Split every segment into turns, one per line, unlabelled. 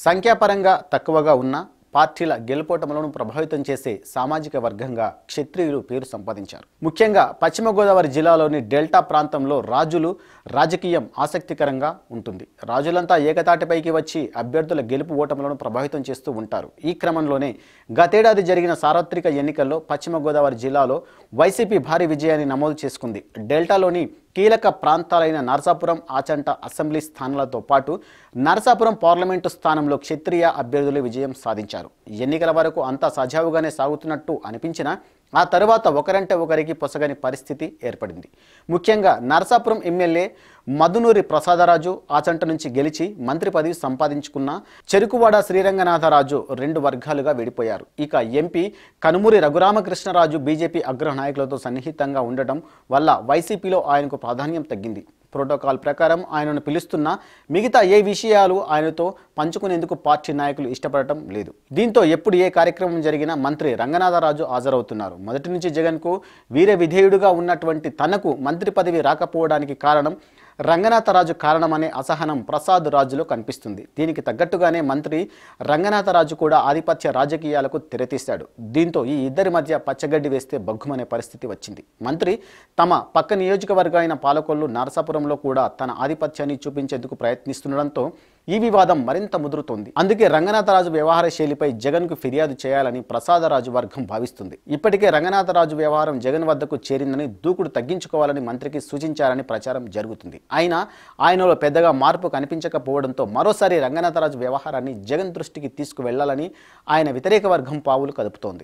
సంఖ్యాపరంగా తక్కువగా ఉన్న పార్టీల గెలుపోటములను ప్రభావితం చేసే సామాజిక వర్గంగా క్షత్రియులు పేరు సంపాదించారు. ముఖ్యంగా పశ్చిమ గోదావరి జిల్లాలోని డెల్టా ప్రాంతంలో రాజులు రాజకీయం ఆసక్తికరంగా ఉంటుంది. రాజులంతా ఏకతాటిపైకి వచ్చి అభ్యర్థుల గెలుపు ఓటములను ప్రభావితం చేస్తూ ఉంటారు. ఈ క్రమంలోనే గతేడాది జరిగిన సార్వత్రిక ఎన్నికల్లో పశ్చిమ గోదావరి జిల్లాలో వైసీపీ భారీ విజయాన్ని నమోదు చేసుకుంది. డెల్టాలోని కీలక ప్రాంతాలైన నరసాపురం, ఆచంట అసెంబ్లీ స్థానాలతో పాటు నరసాపురం పార్లమెంటు స్థానంలో క్షత్రియ అభ్యర్థులు విజయం సాధించారు. ఎన్నికల వరకు అంతా సజావుగానే సాగుతున్నట్టు అనిపించినా ఆ తరువాత ఒకరంటే ఒకరికి పొసగని పరిస్థితి ఏర్పడింది. ముఖ్యంగా నరసాపురం ఎమ్మెల్యే మధునూరి ప్రసాదరాజు ఆచంట నుంచి గెలిచి మంత్రి పదవి సంపాదించుకున్న చెరుకువాడ శ్రీరంగనాథరాజు రెండు వర్గాలుగా విడిపోయారు. ఇక ఎంపీ కనుమూరి రఘురామకృష్ణరాజు బీజేపీ అగ్ర నాయకులతో సన్నిహితంగా ఉండటం వల్ల వైసీపీలో ఆయనకు ప్రాధాన్యం తగ్గింది. ప్రోటోకాల్ ప్రకారం ఆయనను పిలుస్తున్న మిగతా ఏ విషయాలు ఆయనతో పంచుకునేందుకు పార్టీ నాయకులు ఇష్టపడటం లేదు. దీంతో ఎప్పుడు ఏ కార్యక్రమం జరిగినా మంత్రి రంగనాథరాజు హాజరవుతున్నారు. మొదటి నుంచి జగన్కు వీర విధేయుడుగా ఉన్నటువంటి తనకు మంత్రి పదవి రాకపోవడానికి కారణం రంగనాథరాజు కారణమనే అసహనం ప్రసాద్ రాజులో కనిపిస్తుంది. దీనికి తగ్గట్టుగానే మంత్రి రంగనాథరాజు కూడా ఆధిపత్య రాజకీయాలకు తెరతీశాడు. దీంతో ఈ ఇద్దరి మధ్య పచ్చగడ్డి వేస్తే బగ్గుమనే పరిస్థితి వచ్చింది. మంత్రి తమ పక్క నియోజకవర్గ అయిన పాలకొల్లు నరసాపురంలో కూడా తన ఆధిపత్యాన్ని చూపించేందుకు ప్రయత్నిస్తుండడంతో ఈ వివాదం మరింత ముదురుతోంది. అందుకే రంగనాథరాజు వ్యవహార శైలిపై జగన్కు ఫిర్యాదు చేయాలని ప్రసాదరాజు వర్గం భావిస్తుంది. ఇప్పటికే రంగనాథరాజు వ్యవహారం జగన్ వద్దకు చేరిందని, దూకుడు తగ్గించుకోవాలని మంత్రికి సూచించారని ప్రచారం జరుగుతుంది. అయినా ఆయనలో పెద్దగా మార్పు కనిపించకపోవడంతో మరోసారి రంగనాథరాజు వ్యవహారాన్ని జగన్ దృష్టికి తీసుకువెళ్లాలని ఆయన వ్యతిరేక వర్గం పావులు కదుపుతోంది.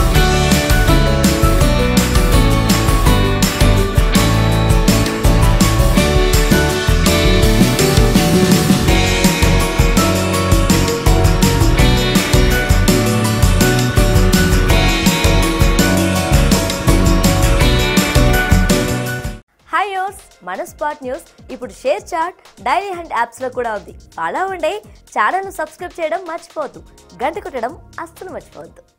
మన స్పాట్ న్యూస్ ఇప్పుడు షేర్ చాట్, డైరీ హంట్ యాప్స్లో కూడా ఉంది. ఫాలో అవ్వండి. ఛానల్ను సబ్స్క్రైబ్ చేయడం మర్చిపోవద్దు. గంట కొట్టడం అస్సలు మర్చిపోవద్దు.